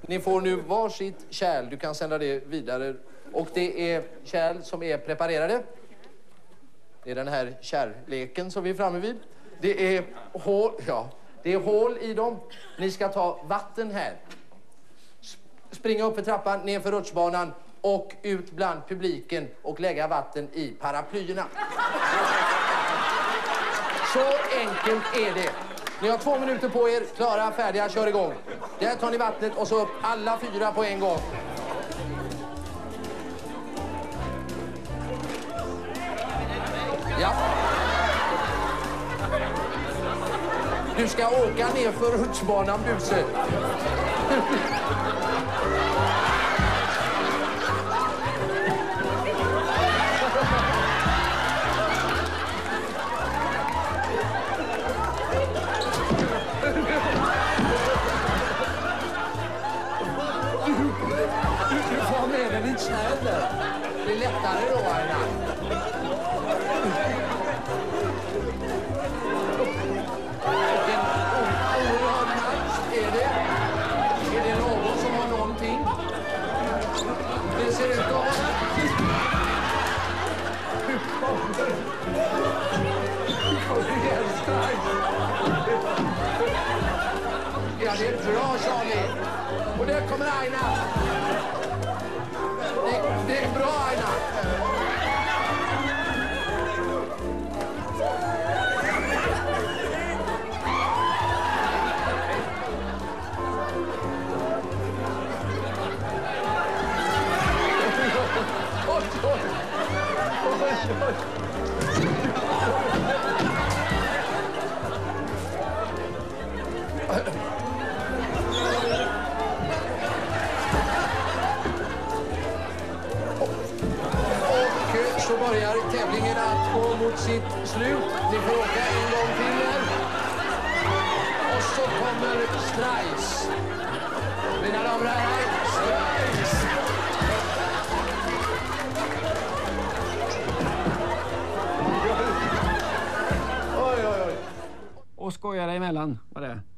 Ni får nu varsitt kärl. Du kan sända det vidare. Och det är kärl som är preparerade. Det är den här kärleken som vi är framme vid. Det är hål, det är hål i dem. Ni ska ta vatten här. Springa upp för trappan, ner för rutschbanan och ut bland publiken och lägga vatten i paraplyerna. Så enkelt är det. Ni har 2 minuter på er. Klara, färdiga, kör igång. Där tar ni vattnet och så upp alla 4 på en gång. Ja. Du ska åka ner för rutschbanan, Buse. Du får med den i kärlen. Det är lättare då, Aina. Är det någon som har någonting? Det ser ut att vara... Ja, det är bra, Charlie. Och där kommer Aina. Det är bra, Aina. Och så börjar tävlingen att gå mot sitt slut. Ni får åka en gång till här. Och så kommer Strajs. Mina damer och herrar, Strajs. Och skojar emellan, vad det är.